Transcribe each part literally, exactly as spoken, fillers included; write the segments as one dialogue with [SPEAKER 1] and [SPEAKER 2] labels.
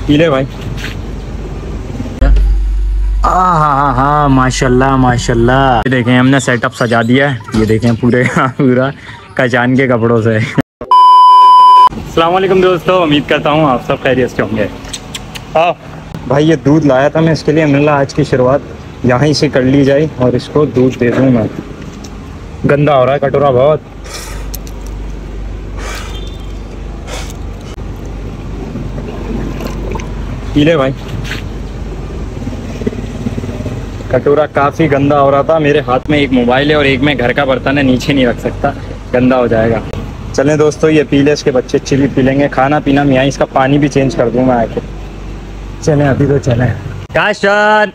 [SPEAKER 1] P ले भाई। हाँ हाँ हाँ माशाल्लाह माशाल्लाह। ये देखें हमने सेटअप सजा दिया है, ये देखें पूरे पूरा कचान के कपड़ों से। अस्सलाम वालेकुम दोस्तों, उम्मीद करता हूँ आप सब खैरियत से होंगे। हाँ भाई, ये दूध लाया था मैं इसके लिए, मैंने कहा आज की शुरुआत यहाँ से कर ली जाए और इसको दूध दे दूँ मैं। गंदा हो रहा है कटोरा बहुत। पी ले भाई। कटोरा काफ़ी गंदा हो रहा था, मेरे हाथ में एक मोबाइल है और एक में घर का बर्तन है, नीचे नहीं रख सकता, गंदा हो जाएगा। चलें दोस्तों, ये पी ले, इसके बच्चे चिली पी लेंगे। खाना पीना मैं इसका पानी भी चेंज कर दूंगा आके। चलें अभी तो चलें। काशन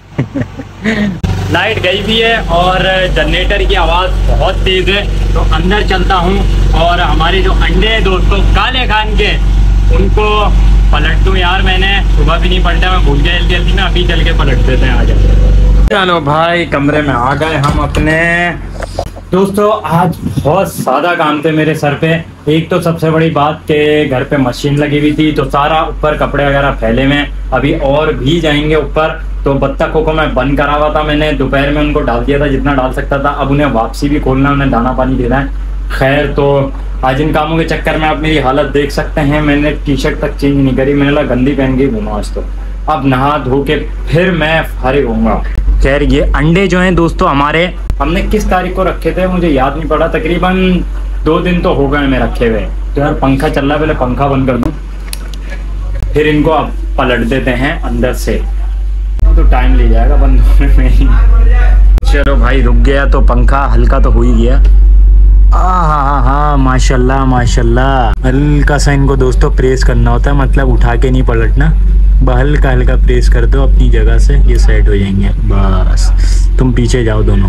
[SPEAKER 1] लाइट गई भी है और जनरेटर की आवाज़ बहुत तेज़ है, तो अंदर चलता हूँ और हमारे जो अंडे हैं दोस्तों काले खान के, उनको पलट दूँ। यार मैंने सुबह भी नहीं पलटा, मैं भूल गया जल्दी जल्दी में, अभी चल के पलट देते हैं। आ जाए। चलो भाई कमरे में आ गए हम अपने। दोस्तों आज बहुत सादा काम थे मेरे सर पे। एक तो सबसे बड़ी बात कि घर पे मशीन लगी हुई थी, तो सारा ऊपर कपड़े वगैरह फैले में, अभी और भी जाएंगे ऊपर। तो बत्तखों को मैं बंद करा हुआ था, मैंने दोपहर में उनको डाल दिया था जितना डाल सकता था, अब उन्हें वापसी भी खोलना, उन्हें दाना पानी देना है। खैर, तो आज इन कामों के चक्कर में आप मेरी हालत देख सकते हैं, मैंने टी शर्ट तक चेंज नहीं करी, मैंने लगा गंदी पहन के घूमा आज। तो अब नहा धो के फिर मैं फारिग होऊंगा। खैर, ये अंडे जो हैं दोस्तों हमारे, हमने किस तारीख को रखे थे मुझे याद नहीं पड़ा, तकरीबन दो दिन तो हो गए मैं रखे हुए। तो यार पंखा चल रहा है, पहले पंखा बंद कर दूं, फिर इनको अब पलट देते हैं अंदर से, तो टाइम ले जाएगा बंद होने में ही। चलो भाई रुक गया, तो पंखा हल्का तो हो ही गया। हाँ हाँ हाँ माशाल्लाह माशाल्लाह। हल्का सा इनको दोस्तों प्रेस करना होता है, मतलब उठा के नहीं पलटना, हल्का हल्का प्रेस कर दो अपनी जगह से, ये सेट हो जाएंगे। बस तुम पीछे जाओ दोनों।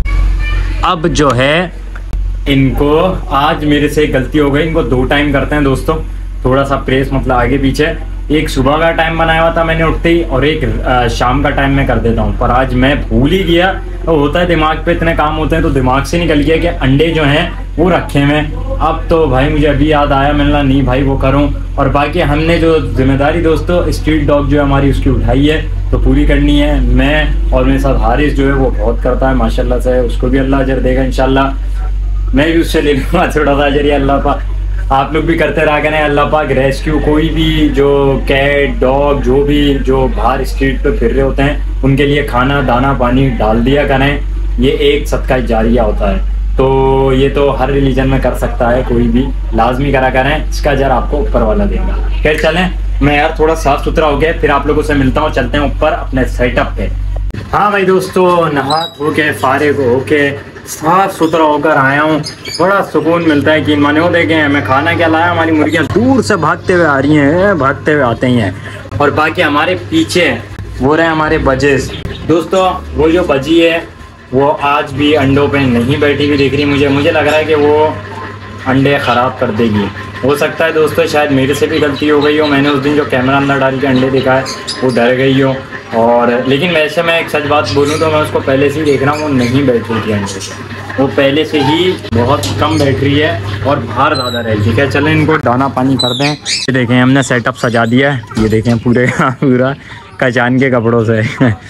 [SPEAKER 1] अब जो है इनको, आज मेरे से गलती हो गई, इनको दो टाइम करते हैं दोस्तों, थोड़ा सा प्रेस मतलब आगे पीछे। एक सुबह का टाइम बनाया हुआ था मैंने उठते ही, और एक आ, शाम का टाइम में कर देता हूँ, पर आज मैं भूल ही गया। तो होता है दिमाग पे इतने काम होते हैं, तो दिमाग से निकल गया कि अंडे जो हैं वो रखे हैं। अब तो भाई मुझे अभी याद आया, मैंने कहा नहीं भाई वो करूँ। और बाकी हमने जो जिम्मेदारी दोस्तों स्ट्रीट डॉग जो है हमारी, उसकी उठाई है, तो पूरी करनी है। मैं और मेरे साथ हारिस जो है वो बहुत करता है माशाल्लाह से, उसको भी अल्लाह अजर देगा इंशाल्लाह। मैं भी उससे ले लूँगा थोड़ा सा अजर, अल्लाह पाक। आप लोग भी करते रहा करें, अल्लाह पाक रेस्क्यू कोई भी जो कैट डॉग जो भी जो बाहर स्ट्रीट पे फिर रहे होते हैं, उनके लिए खाना दाना पानी डाल दिया करें, ये एक सदका जारिया होता है। तो ये तो हर रिलीजन में कर सकता है कोई भी, लाजमी करा करें, इसका अजर आपको ऊपर वाला देगा। खैर चलें, मैं यार थोड़ा साफ सुथरा हो गया, फिर आप लोगों से मिलता हूँ, चलते हैं ऊपर अपने सेटअप पे। हाँ भाई दोस्तों, नहा धो के फारिग हो के साफ सुथरा होकर आया हूँ, बड़ा सुकून मिलता है कि माने वो देखें मैं खाना क्या लाया, हमारी मुर्गियाँ दूर से भागते हुए आ रही हैं, भागते हुए आते ही हैं। और बाकी हमारे पीछे वो रहे हमारे बजेस दोस्तों, वो जो बजी है वो आज भी अंडों पे नहीं बैठी हुई दिख रही मुझे, मुझे लग रहा है कि वो अंडे ख़राब कर देगी। हो सकता है दोस्तों शायद मेरे से भी गलती हो गई हो, मैंने उस दिन जो कैमरा अंदर डाल के अंडे दिखाए वो डर गई हो। और लेकिन वैसे मैं एक सच बात बोलूँ तो मैं उसको पहले से ही देख रहा हूँ, वो नहीं बैठ रही थी अंडे से, वो पहले से ही बहुत कम बैठ रही है और बाहर ज़्यादा रहती है। चलें इनको दाना पानी कर दें। ये देखें हमने सेटअप सजा दिया है, ये देखें पूरे पूरा कचान के कपड़ों से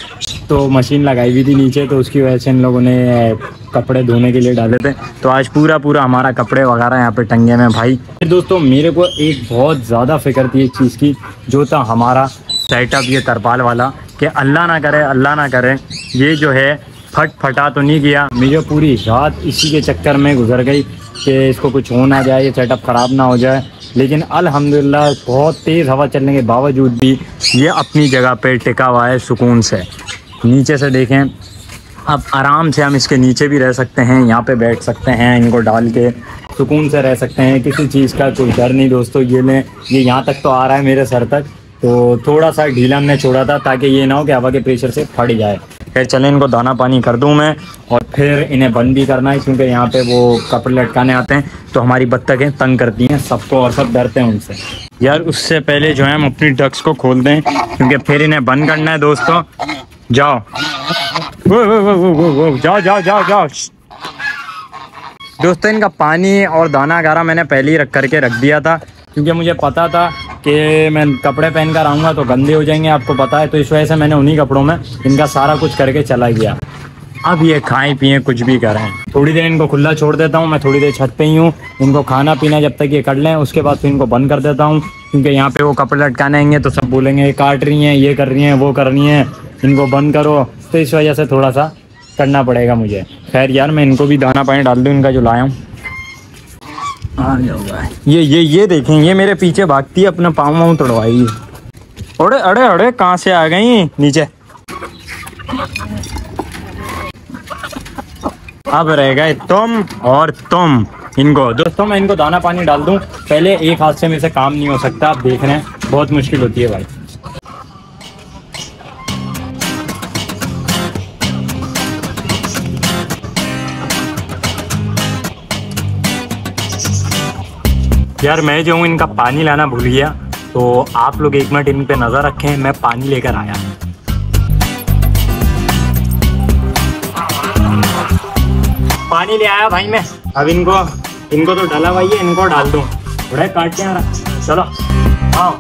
[SPEAKER 1] तो मशीन लगाई हुई थी नीचे, तो उसकी वजह से इन लोगों ने कपड़े धोने के लिए डाले थे, तो आज पूरा पूरा हमारा कपड़े वगैरह यहाँ पे टंगे में भाई। दोस्तों मेरे को एक बहुत ज़्यादा फिक्र थी एक चीज़ की, जो था हमारा सेटअप ये तरपाल वाला, कि अल्लाह ना करे अल्लाह ना करे ये जो है फट फटा तो नहीं गया। मुझे पूरी रात इसी के चक्कर में गुजर गई कि इसको कुछ हो ना जाए, ये सेटअप ख़राब ना हो जाए। लेकिन अल्हम्दुलिल्लाह बहुत तेज़ हवा चलने के बावजूद भी ये अपनी जगह पे टिका हुआ है सुकून से। नीचे से देखें, अब आराम से हम इसके नीचे भी रह सकते हैं, यहाँ पे बैठ सकते हैं, इनको डाल के सुकून से रह सकते हैं, किसी चीज़ का कोई डर नहीं दोस्तों। ये ले ये यहाँ तक तो आ रहा है मेरे सर तक, तो थोड़ा सा ढीला हमने छोड़ा था ताकि ये ना हो कि हवा के प्रेशर से फट जाए। फिर चलें इनको दाना पानी कर दूं मैं, और फिर इन्हें बंद भी करना है, क्योंकि यहाँ पे वो कपड़े लटकाने आते हैं तो हमारी बत्तखें तंग करती हैं सबको, और सब डरते हैं उनसे। यार उससे पहले जो है हम अपनी डक्स को खोल दें, क्योंकि फिर इन्हें बंद करना है दोस्तों। जाओ वो वो वो वो वो जाओ जाओ जाओ जाओ दोस्तों। इनका पानी और दाना गारा मैंने पहले ही रख करके रख दिया था, क्योंकि मुझे पता था कि मैं कपड़े पहन कर आऊँगा तो गंदे हो जाएंगे, आपको पता है। तो इस वजह से मैंने उन्हीं कपड़ों में इनका सारा कुछ करके चला गया। अब ये खाएं पिएं कुछ भी करें। थोड़ी देर इनको खुला छोड़ देता हूँ, मैं थोड़ी देर छत पे ही हूँ। इनको खाना पीना जब तक ये कर लें उसके बाद फिर इनको बंद कर देता हूँ, क्योंकि यहाँ पे वो कपड़े लटकाने आएंगे तो सब बोलेंगे ये काट रही हैं, ये कर रही हैं, वो कर रही हैं, इनको बंद करो। तो इस वजह से थोड़ा सा करना पड़ेगा मुझे। खैर यार मैं इनको भी दाना पानी डाल दूँ इनका जो लाया हूँ। आ जाओ। ये ये ये देखें, ये मेरे पीछे भागती है, अपना पाँव वाँव तोड़वाई। अरे अरे अरे कहाँ से आ गई नीचे। अब रह गए तुम और तुम। इनको दोस्तों मैं इनको दाना पानी डाल दूं। पहले एक हाथ से मेरे से काम नहीं हो सकता, आप देख रहे हैं बहुत मुश्किल होती है भाई। यार मैं जो हूँ इनका पानी लाना भूल गया, तो आप लोग एक मिनट इन पे नज़र रखें, मैं पानी लेकर आया। पानी ले आया भाई मैं। अब इनको इनको तो डाला भाई है, इनको डाल दूँ। थोड़ा काट के आ रहा, चलो आओ।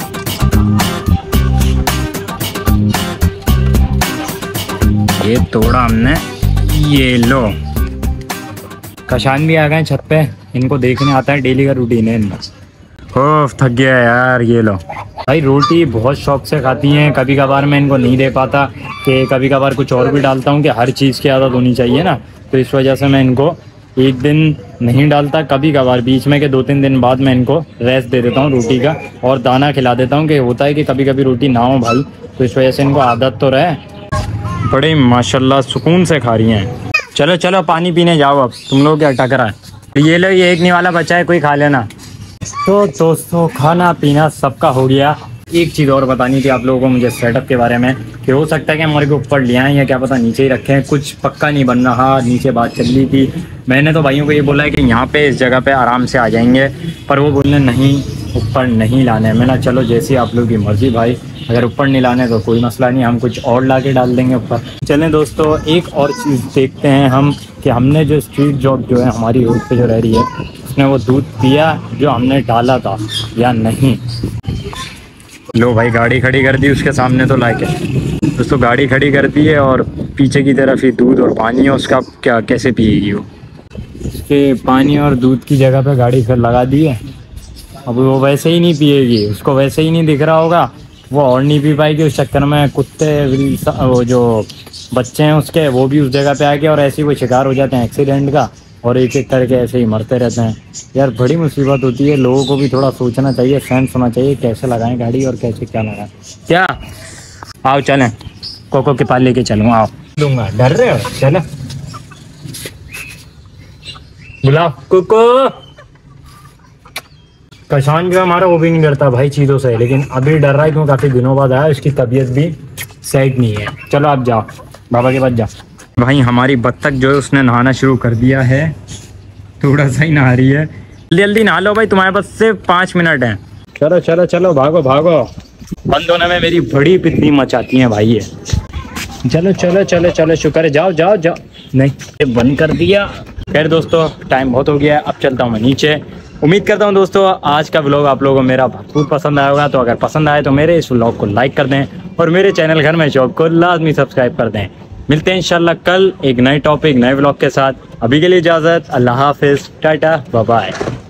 [SPEAKER 1] ये तोड़ा हमने, ये लो। कशान भी आ गए छत पे, इनको देखने आता है, डेली का रूटीन है इनका। ओह थक गया यार। ये लो भाई, रोटी बहुत शौक से खाती हैं। कभी कभार मैं इनको नहीं दे पाता कि कभी कभार कुछ और भी डालता हूँ कि हर चीज़ की आदत होनी चाहिए ना, तो इस वजह से मैं इनको एक दिन नहीं डालता, कभी कभार बीच में के दो तीन दिन बाद मैं इनको रेस्ट दे देता हूँ रोटी का और दाना खिला देता हूँ। कि होता है कि कभी कभी रोटी ना हो भाई, तो इस वजह से इनको आदत तो रहे। बड़े माशाल्लाह सुकून से खा रही हैं। चलो चलो पानी पीने जाओ अब, तुम लोग क्या टकरा है। ये लो, ये एक निवाला बचा है, कोई खा लेना। तो दोस्तों खाना पीना सबका हो गया। एक चीज़ और बतानी थी आप लोगों को मुझे सेटअप के बारे में, कि हो सकता है कि हमारे को ऊपर ले आएँ या क्या पता नीचे ही रखें, कुछ पक्का नहीं बन रहा। नीचे बात चल रही थी, मैंने तो भाइयों को ये बोला है कि यहाँ पे इस जगह पे आराम से आ जाएंगे, पर वो बोलने नहीं ऊपर नहीं लाने हैं। मैंने चलो जैसी आप लोग की मर्ज़ी भाई, अगर ऊपर नहीं लाने तो कोई मसला नहीं, हम कुछ और ला के डाल देंगे ऊपर। चलें दोस्तों एक और चीज़ देखते हैं हम, कि हमने जो स्ट्रीट जॉब जो है हमारी रोड पे जो रह रही है, उसने वो दूध पिया जो हमने डाला था या नहीं। लो भाई गाड़ी खड़ी कर दी उसके सामने तो लाके दोस्तों, गाड़ी खड़ी कर दी है और पीछे की तरफ ही दूध और पानी है उसका। क्या कैसे पिएगी वो, उसके पानी और दूध की जगह पे गाड़ी फिर लगा दी है। अब वो वैसे ही नहीं पिएगी, उसको वैसे ही नहीं दिख रहा होगा, वो और नहीं पी पाएगी। उस चक्कर में कुत्ते वो जो बच्चे हैं उसके, वो भी उस जगह पे आ गए और ऐसे ही वो शिकार हो जाते हैं एक्सीडेंट का, और एक एक करके ऐसे ही मरते रहते हैं। यार बड़ी मुसीबत होती है, लोगों को भी थोड़ा सोचना चाहिए, सेंस होना चाहिए, कैसे लगाएं गाड़ी और कैसे क्या लगाएं। क्या आओ चलें, कोको के पास लेके चलूँ, आओ दूंगा। डर रहे हो, चलो बुलाओ कोको। कशान जो हमारा वो भी नहीं डरता भाई चीज़ों से, लेकिन अभी डर रहा है क्यों, काफ़ी दिनों बाद आया, उसकी तबीयत भी सेट नहीं है। चलो आप जाओ बाबा के पास जाओ। भाई हमारी बत्तख जो है उसने नहाना शुरू कर दिया है, थोड़ा सा ही नहा रही है। जल्दी जल्दी नहा लो भाई, तुम्हारे पास सिर्फ पाँच मिनट हैं। चलो चलो चलो भागो भागो, बंद होने में मेरी बड़ी पितनी मचाती हैं भाई ये। चलो चलो चलो चलो शुक्र है, जाओ जाओ जाओ। नहीं ये बंद कर दिया। खैर दोस्तों टाइम बहुत हो गया है, अब चलता हूँ मैं नीचे। उम्मीद करता हूँ दोस्तों आज का व्लॉग आप लोगों को मेरा भरपूर पसंद आया होगा। तो अगर पसंद आए तो मेरे इस व्लॉग को लाइक कर दें और मेरे चैनल घर में शॉप को लाजमी सब्सक्राइब कर दें। मिलते हैं इंशाल्लाह कल एक नए टॉपिक नए व्लॉग के साथ। अभी के लिए इजाज़त, अल्लाह हाफिज़, टाटा बाय बाय।